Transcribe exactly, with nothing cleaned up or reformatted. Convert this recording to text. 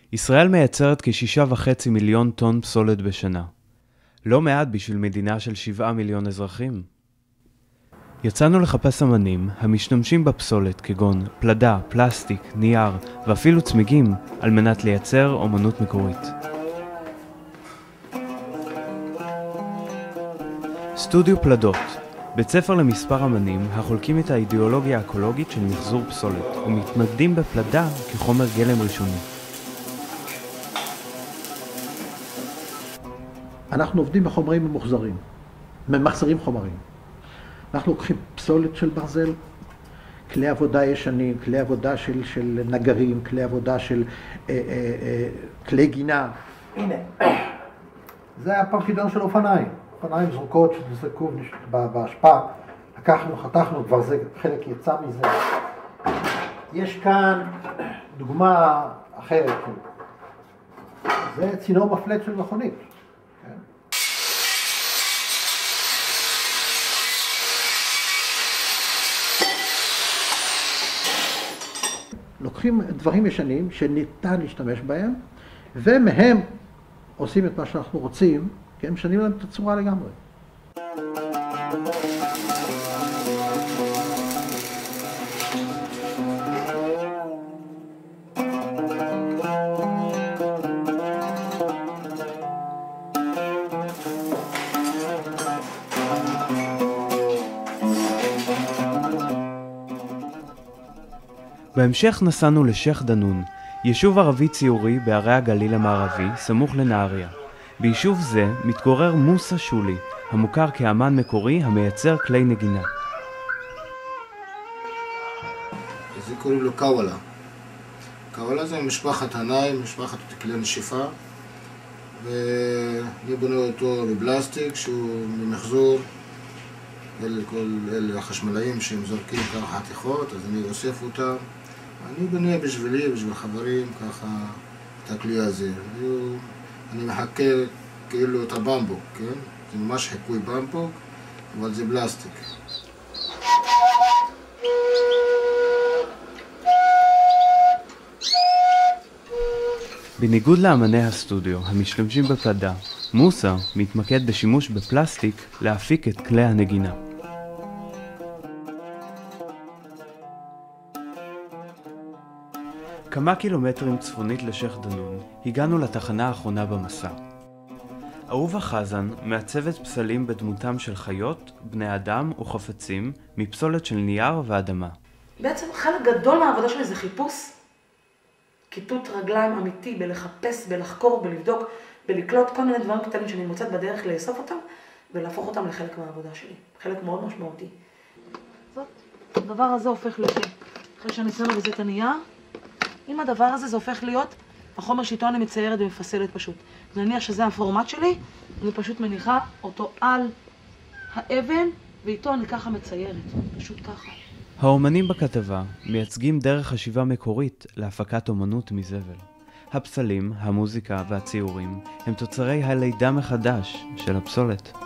ישראל מייצרת כשישה וחצי מיליון טון פסולת בשנה. לא מעט בשביל מדינה של שבעה מיליון אזרחים. יצאנו לחפש אמנים המשתמשים בפסולת כגון פלדה, פלסטיק, נייר ואפילו צמיגים על מנת לייצר אומנות מקורית. סטודיו פלדות, בית ספר למספר אמנים החולקים את האידיאולוגיה האקולוגית של מחזור פסולת ומתמקדים בפלדה כחומר גלם ראשוני. אנחנו עובדים בחומרים ממוחזרים, ממחזרים חומרים. אנחנו לוקחים פסולת של ברזל, כלי עבודה ישנים, כלי עבודה של, של נגרים, כלי עבודה של אה, אה, אה, כלי גינה. הנה, זה הפרקידון של אופניים. אופניים זרוקות שנזרקו בהשפעה. לקחנו, חתכנו, כבר זה חלק יצא מזה. יש כאן דוגמה אחרת. זה צינור מפלט של מכונית. לוקחים דברים ישנים שניתן להשתמש בהם, ומהם עושים את מה שאנחנו רוצים, כי הם משנים להם את הצורה לגמרי. בהמשך נסענו לשייח דנון, יישוב ערבי ציורי בערי הגליל המערבי, סמוך לנהריה. ביישוב זה מתגורר מוסא שולי, המוכר כאמן מקורי המייצר כלי נגינה. זה קוראים לו קאוולה. קאוולה זה משפחת הנאי, משפחת כלי נשיפה, ואני בונה אותו בפלסטיק שהוא ממחזור. אלה כל אלה החשמלאים שהם זורקים ככה חתיכות, אז אני אוסף אותם. אני בונה בשבילי, בשביל חברים, ככה את הכלי הזה. אני מחכה כאילו את הבמבוק, כן? זה ממש חיקוי במבוק, אבל זה פלסטיק. בניגוד לאמני הסטודיו המשתמשים בפלדה, מוסא מתמקד בשימוש בפלסטיק להפיק את כלי הנגינה. כמה קילומטרים צפונית לשייח דנון הגענו לתחנה האחרונה במסע. אהובה חזן מעצבת פסלים בדמותם של חיות, בני אדם וחפצים מפסולת של נייר ואדמה. בעצם חלק גדול מהעבודה שלי זה חיפוש, כיתות רגליים אמיתי בלחפש, בלחקור, בלבדוק, בלקלוט כל מיני דברים קטנים שאני מוצאת בדרך לאסוף אותם ולהפוך אותם לחלק מהעבודה שלי, חלק מאוד משמעותי. זאת, הדבר הזה הופך לזה, אחרי שאני שמה בזה את הנייר, עם הדבר הזה זה הופך להיות החומר שאיתו אני מציירת ומפסלת פשוט. נניח שזה הפורמט שלי, אני פשוט מניחה אותו על האבן, ואיתו אני ככה מציירת, פשוט ככה. האומנים בכתבה מייצגים דרך חשיבה מקורית להפקת אומנות מזבל. הפסלים, המוזיקה והציורים הם תוצרי הלידה מחדש של הפסולת.